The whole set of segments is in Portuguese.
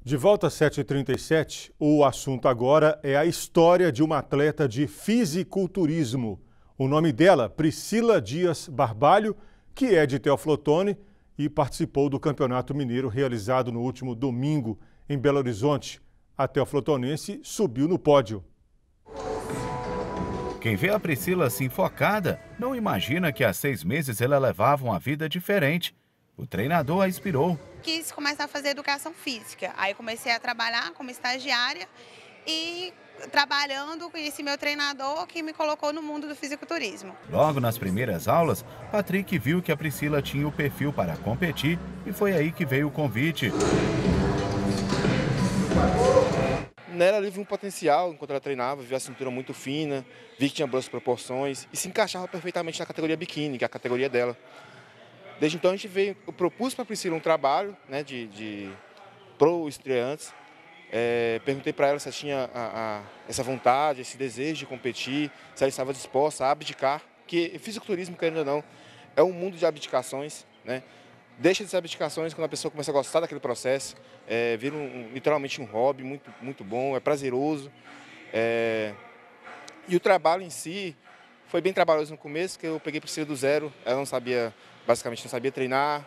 De volta às 7h37, o assunto agora é a história de uma atleta de fisiculturismo. O nome dela, Priscila Dias Barbalho, que é de Teoflotone e participou do Campeonato Mineiro realizado no último domingo em Belo Horizonte. A teoflotonense subiu no pódio. Quem vê a Priscila assim focada, não imagina que há 6 meses ela levava uma vida diferente. O treinador a inspirou. Quis começar a fazer educação física. Aí comecei a trabalhar como estagiária e trabalhando conheci meu treinador que me colocou no mundo do fisiculturismo. Logo nas primeiras aulas, Patrick viu que a Priscila tinha o perfil para competir e foi aí que veio o convite. Nela eu vi um potencial enquanto ela treinava, vi a cintura muito fina, vi que tinha boas proporções e se encaixava perfeitamente na categoria biquíni, que é a categoria dela. Desde então eu propus para a Priscila um trabalho, né, de pro estreantes. Perguntei para ela se ela tinha essa vontade, esse desejo de competir, se ela estava disposta a abdicar, que fisiculturismo, querendo ou não, é um mundo de abdicações, né? Deixa de ser abdicações quando a pessoa começa a gostar daquele processo, vira literalmente um hobby muito bom, é prazeroso. E o trabalho em si foi bem trabalhoso no começo, que eu peguei a Priscila do zero, ela não sabia, basicamente não sabia treinar,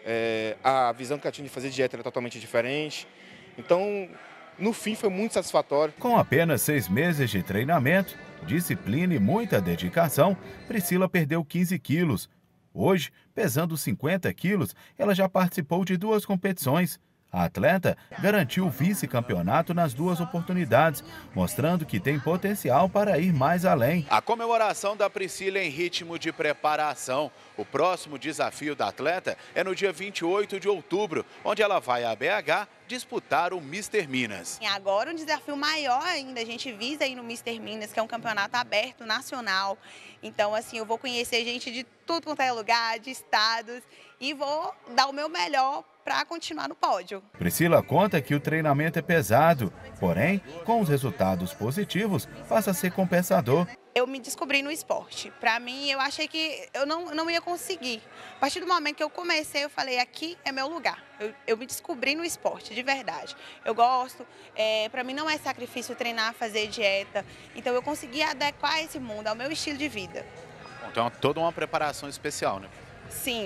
a visão que ela tinha de fazer dieta era totalmente diferente. Então, no fim, foi muito satisfatório. Com apenas 6 meses de treinamento, disciplina e muita dedicação, Priscila perdeu 15 quilos. Hoje, pesando 50 quilos, ela já participou de 2 competições. A atleta garantiu o vice-campeonato nas 2 oportunidades, mostrando que tem potencial para ir mais além. A comemoração da Priscila em ritmo de preparação. O próximo desafio da atleta é no dia 28 de outubro, onde ela vai a BH disputar o Mister Minas. E agora um desafio maior ainda, a gente visa ir no Mister Minas, que é um campeonato aberto nacional. Então, assim, eu vou conhecer gente de tudo quanto é lugar, de estados, e vou dar o meu melhor para continuar no pódio. Priscila conta que o treinamento é pesado, porém, com os resultados positivos, passa a ser compensador. Eu me descobri no esporte. Para mim, eu achei que eu não ia conseguir. A partir do momento que eu comecei, eu falei, aqui é meu lugar. Eu me descobri no esporte, de verdade. Eu gosto, para mim não é sacrifício treinar, fazer dieta. Então eu consegui adequar esse mundo ao meu estilo de vida. Então, toda uma preparação especial, né? Sim,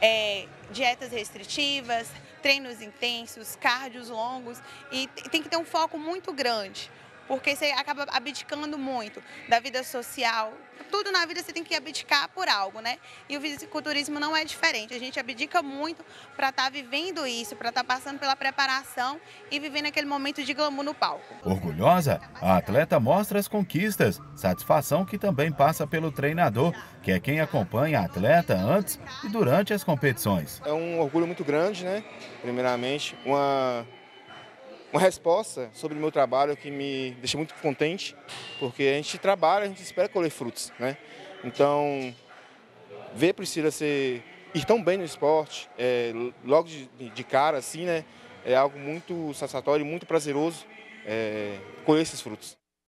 dietas restritivas, treinos intensos, cardios longos e tem que ter um foco muito grande, porque você acaba abdicando muito da vida social. Tudo na vida você tem que abdicar por algo, né? E o fisiculturismo não é diferente. A gente abdica muito para estar vivendo isso, para estar passando pela preparação e vivendo aquele momento de glamour no palco. Orgulhosa, a atleta mostra as conquistas, satisfação que também passa pelo treinador, que é quem acompanha a atleta antes e durante as competições. É um orgulho muito grande, né? Primeiramente, uma resposta sobre o meu trabalho que me deixa muito contente, porque a gente trabalha, a gente espera colher frutos, né? Então, ver a Priscila ir tão bem no esporte, logo de cara, assim, né? É algo muito satisfatório e muito prazeroso colher esses frutos.